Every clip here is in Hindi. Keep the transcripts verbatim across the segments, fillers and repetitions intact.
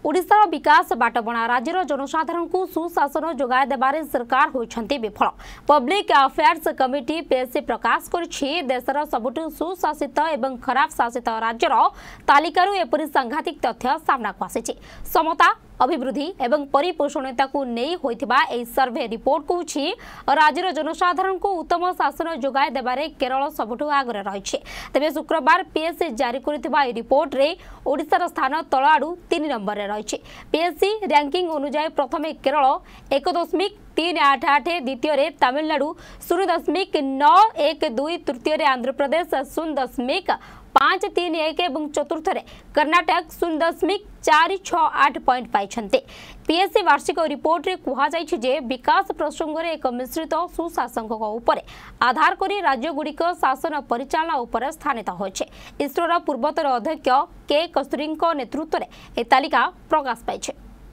ओडिशार विकास बाटबणा राज्यर जनसाधारण को सुशासन जोगाई देबारे सरकार होइछन्ति विफल। पब्लिक अफेयर्स कमिटी पीएससी प्रकाश करछि देशर सबुठु सुशासित एवं खराब शासित राज्यर तालिकारु एपरि सांघातिक तथ्य सामनाकु आसिछि। समता अभिवृद्धि एवं परिपोषणता को नहीं होइथिबा ए सर्वे रिपोर्ट कहूछि राज्यर जनसाधारण को उत्तम शासन जोगाई देबारे केरल सबुठु आगरे रहिछि। तबे शुक्रवार पीएससी जारी करिथिबा ए रिपोर्ट रे ओडिशार स्थान तळाडू तीन नंबर रे रहिछि। पीएससी रैंकिंग अनुसार प्रथमे केरल एक दशमिक तीन आठ आठ द्वितीय रे तमिलनाडु शून्य दशमिक नौ एक दुई तृतीय रे आंध्र प्रदेश शून्य दशमिक पांच तीन एक एवं चतुर्थ रे कर्नाटक शून्य दशमिक चार छह आठ पॉइंट पाइछन्ते। पीएससी वार्षिक रिपोर्ट रे कुहा जायछि जे विकास प्रसंग रे एक मिश्रित सुशासन उपरे आधार करी राज्य गुड़िक शासन परिचालना उपरे स्थानित होइछे। इसरोर पूर्वतर अध्यक्ष के कस्तूरीଙ୍କ नेतृत्व रे ए तालिका प्रकाश पाइछे।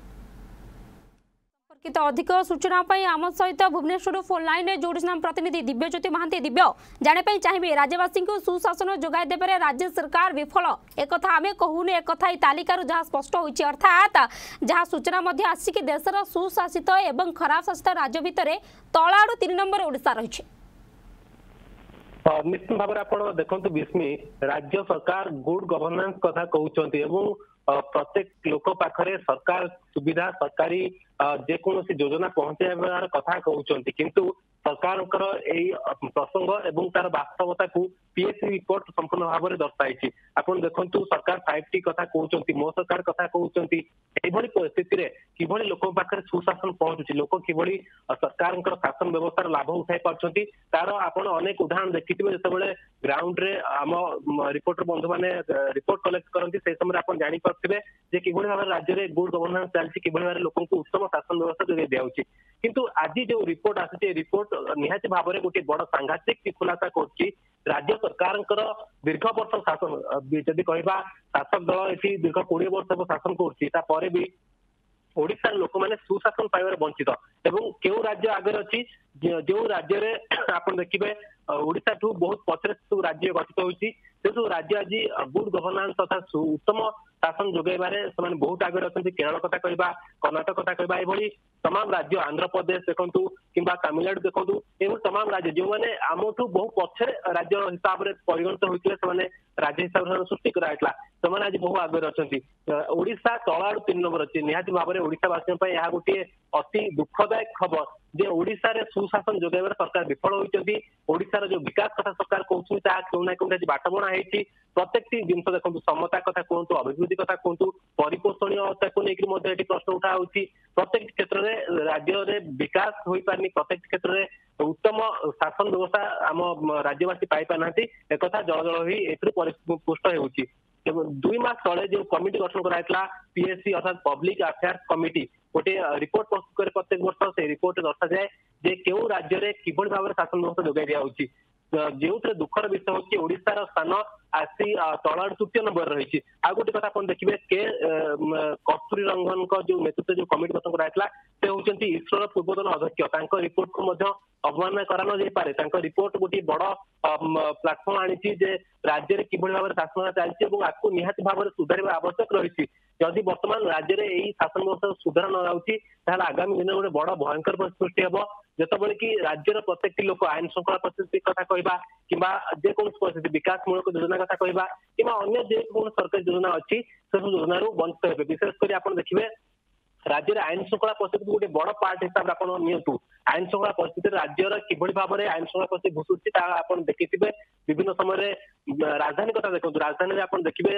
संपर्कित अधिक सूचना आम सहित भुवनेश्वर फोन लाइन में जोड़ी प्रतिनिधि दिव्यज्योति महांती। दिव्य जाने चाहिए राज्यवासी को सुशासन जोगाई देवे राज्य सरकार विफल एक आम कहूने एक तालिकार जहाँ स्पष्ट होती अर्थात जहाँ सूचना आसिक देशर सुशासित एवं खराब शासित राज्य भितर तलाड़ू तीन नंबर ओडिशा रही। निश्चित भाव में देखो विस्मी राज्य सरकार गुड गवर्नेंस कथा कहते प्रत्येक लोक पाखरे सरकार सुविधा सरकारी जेकोसी योजना पहुंचाइबार कथा कहते किंतु सरकार प्रसंग एवं तार वास्तवता को पीएससी रिपोर्ट संपूर्ण भाव में दर्शाई। आपन देखंतु सरकार फाइव टी कथा कहते मो सरकार कथा कहते परिस्थिति रे किभली लोक पाखरे सुशासन पहुंचुछि लोक किभली सरकार शासन व्यवस्थार लाभ उठाई पारछन्ति तार आपन अनेक उदाहरण देखिथिबे जतबेले ग्राउंड रे आम रिपोर्टर बंधु माने रिपोर्ट कलेक्ट करंती से समय आपन जानि पारथिबे जे किभली भाव राज्य रे गुड गवर्नेंस चलछि किभली भाव लोकन को उत्तम शासन व्यवस्था जोगाई दियाउछि। किंतु आज जो रिपोर्ट आसी रिपोर्ट निहाती भाव में गोटे बड़ सांघातिक खुलासा कर राज्य सरकार दीर्घ वर्ष शासन जदि कहवा शासक दल ये दीर्घ कोड़े वर्ष शासन कर भी ओडिशार लोक मैंने सुशासन पाइबार वंचित एवं क्यों राज्य आगे अच्छी जो राज्य में आप देखिए ओडिशा ठू बहुत पचरे सब राज्य गठित होती से सब राज्य आज गुड गवर्नेंस तथा उत्तम शासन जोगाइबार से बहुत आगे अच्छा। केरल कथा कहवा कर्णाटक कथा कहवा ये तमाम राज्य आंध्र प्रदेश देखु कि तमिलनाडु देखु ये तमाम राज्य जो मैंने आमठू बहु पछरे राज्य हिसाब से परिगणित होते हैं राज्य हिसाब से सृष्टि कराइला से आज बहु आगे अच्छा। ओडिशा तलाड़ू तीन नंबर अच्छी निहाती भाव में ओडिशावासी यह गोटे अति दुखदायक खबर जे ओडिशा रे सुशासन जोगाइबार सरकार विफल होती। ओडिशार जो विकास कथा सरकार कहूँ बाटबणा होती प्रत्येक जिन देखो समता कथा कहतु अभिवृद्धि कथा कहतु परिपोषणीयता को लेकिन प्रश्न उठा प्रत्येक क्षेत्र में राज्य में विकास हो पारनी प्रत्येक क्षेत्र में उत्तम शासन व्यवस्था आम राज्यवासी पाई पाना एक जल जल ही पुष्ट होती। दुई मास तले जो कमिटी गठन कराइला पीएससी अर्थात पब्लिक अफेयर्स कमिटी गोटे रिपोर्ट प्रस्तुत करे प्रत्येक वर्ष से रिपोर्ट दर्शा जाए जे केउ राज्य रे किभली भाव में शासन व्यवस्था जोगाई दिया होची जो दुखर विषय होची ओडिशार स्थान आसी तलाड़ तृतीय नंबर रही। आ गोटे कथा अपन देखिए के कस्तूरी रंगन जो नेतृत्व जो कमिटी गठन कराइला से होचंती इसरोर पूर्वतन अध्यक्ष रिपोर्ट को अवमानना करा न पारे रिपोर्ट गोटे बड़ प्लाटफर्म आनी जे राज्य में किभली भाव में शासन चलती आपको निहाती भाव में सुधार आवश्यक रही। जदि वर्तमान राज्य में यही शासन व्यवस्था सुधार न जाऊँगी आगामी दिन गोटे बड़ भयंकर सृष्टि हम जितेबाला कि राज्यर प्रत्येक लोक आईन श्रृंखला परिस्थिति कथा कहवा कि जेकोसी परिस्थिति विकासमूलक योजना कथा कहवा कि अन्य जेकोसी सरकारी योजना अच्छी से सब योजन वंचित हे। विशेषकर आप देखिए राज्य में आईन श्रृंखला परिस्थिति गोटे बड़ पार्ट हिसाब से आप नियंतु आईन श्रृंखला परिस्थिति राज्यर किभली भाव में आईन श्रृंखला परिस्थिति घुसुची आप देखिए विभिन्न समय राजधानी कथा देखो राजधानी में आप देखिए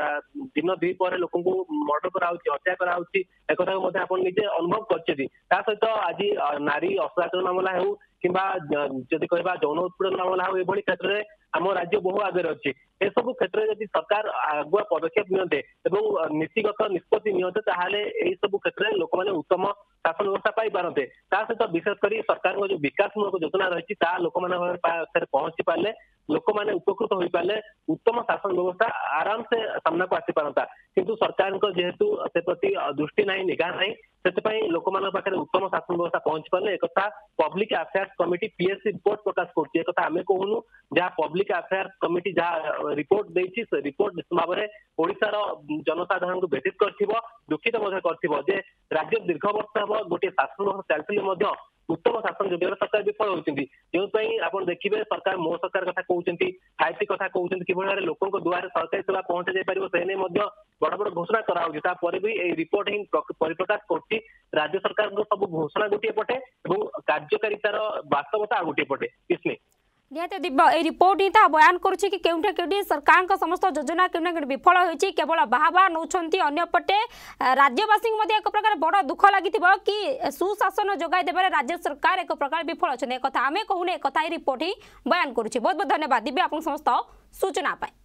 दिन दुई पर लोक मर्डर कराऊँ हत्या कराऊँ एक निजे अनुभव कर सहित आज नारी अश्लील मामला हो कि जदि कहवा यौन उत्पीड़न मामला हो ये क्षेत्र में आम राज्य बहु आगे अच्छी ए सब क्षेत्र में जब सरकार आगुआ पदक्षेप नियंते एवं नीतिगत निष्पत्ति नियंते ताहले एही सब क्षेत्र में लोक मैंने उत्तम शासन व्यवस्था पाई पारते सहित विशेषकर सरकार जो विकासमूलक योजना रही लोक पहुंची पारे लोक मैंने उपकृत हो पारे उत्तम शासन व्यवस्था आराम से सामना को आसी पारता किंतु सरकार जेहेतु से प्रति दृष्टि ना निगाह ना से लोक मान पाखे उत्तम शासन व्यवस्था पहुंची पारे एक public affairs committee PSC report प्रकाश करछि एक आमे कहूनु जहाँ पब्लिक अफेयर्स कमिटी जहाँ रिपोर्ट देछि से रिपोर्ट भाव में ओडिशार जनसाधारण को भेटित करथिबो दुखित मध्य करथिबो जे राज्य दीर्घ वर्ष हम गोटे शासन व्यवस्था चलथिले उत्तम शासन जो सरकार विफल होती जो आप देखिए सरकार मो सरकार कथा कहते फाइव टी कथा कहते कि लोकों द्वारा सरकारी सेवा पहुंचा जाई पारिबो से बड़ बड़ घोषणा कराऊँगी भी ये रिपोर्ट ही परिप्रकाश कर राज्य सरकार सब घोषणा गोटे पटे और कार्यकारितार वास्तवता गोटे पटे इसमें निहत दिव्य ए रिपोर्ट ही बयान करुच्ची कि केउठे केउठी सरकार का समस्त योजना केउठे केउठी विफल होईची केवल बाहाबा नौछंती अन्यपटे राज्यवासी एक प्रकार बड़ दुख लागिथिबो कि सुशासन जोगाई देबारे राज्य सरकार एक प्रकार विफल अछन ए कथा आमे कहूने ए कथा रिपोर्ट ही बयान करुच्ची बहुत बहुत धन्यवाद दिव्य आपन समस्त सूचना पाए।